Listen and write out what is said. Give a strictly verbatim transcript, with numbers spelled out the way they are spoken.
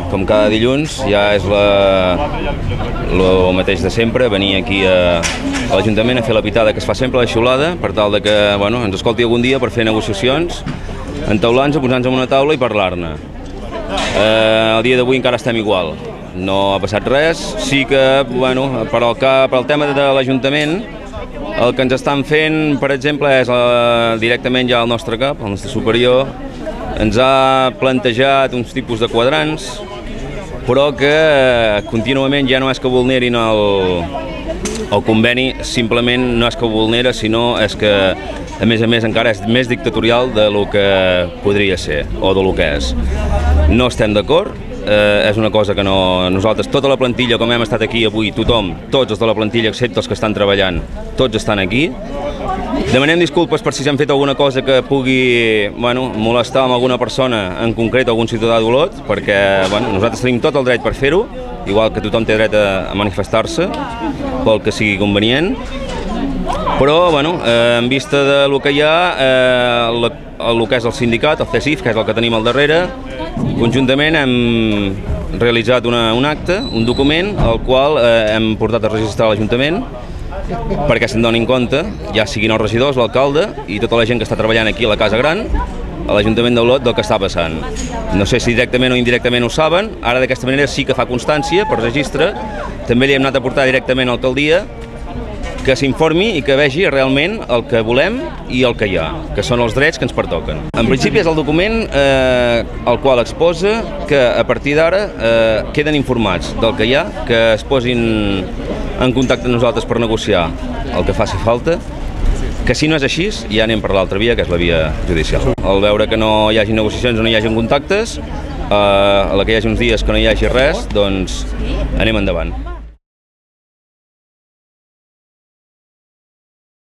com cada dilluns, ja és el mateix de sempre, venir aquí a, a l'Ajuntament a fer la pitada que es fa sempre, la xiulada, per tal de que bueno, ens escolti algun dia per fer negociacions, entaular-nos, posar-nos en una taula i parlar-ne. Eh, el dia d'avui encara estem igual, no ha passat res, sí que bueno, per, al cap, per al tema de l'Ajuntament, el que ens estan fent, per exemple, és eh, directament ja al nostre cap, al nostre superior, ens ha plantejat uns tipus de quadrants, però que eh, contínuament ja no és que vulnerin el, el conveni, simplement no és que ho vulnera, sinó és que, a més a més, encara és més dictatorial de lo que podria ser, o de lo que és. No estem d'acord, eh, és una cosa que no, nosaltres, tota la plantilla, com hem estat aquí avui, tothom, tots els de la plantilla, excepte els que estan treballant, tots estan aquí. Demanem disculpes per si s'han fet alguna cosa que pugui bueno, molestar amb alguna persona, en concret algun ciutadà d'Olot, perquè bueno, nosaltres tenim tot el dret per fer-ho, igual que tothom té dret a, a manifestar-se pel que sigui convenient, però bueno, eh, en vista de lo que hi ha, eh, la, el que és el sindicat, el C E S I F, que és el que tenim al darrere, conjuntament hem realitzat una, un acte, un document, el qual eh, hem portat a registrar a l'Ajuntament, perquè se'n donin compte, ja siguin els regidors, l'alcalde i tota la gent que està treballant aquí a la Casa Gran, a l'Ajuntament d'Olot, del que està passant. No sé si directament o indirectament ho saben, ara d'aquesta manera sí que fa constància per registre, també li hem anat a portar directament a l'alcaldia, que s'informi i que vegi realment el que volem i el que hi ha, que són els drets que ens pertoquen. En principi és el document eh, el qual exposa que a partir d'ara eh, queden informats del que hi ha, que es posin en contacte amb nosaltres per negociar el que faci falta, que si no és així ja anem per l'altra via, que és la via judicial. Al veure que no hi hagi negociacions o no hi hagi contactes, eh, a la que hi hagi uns dies que no hi hagi res, doncs anem endavant.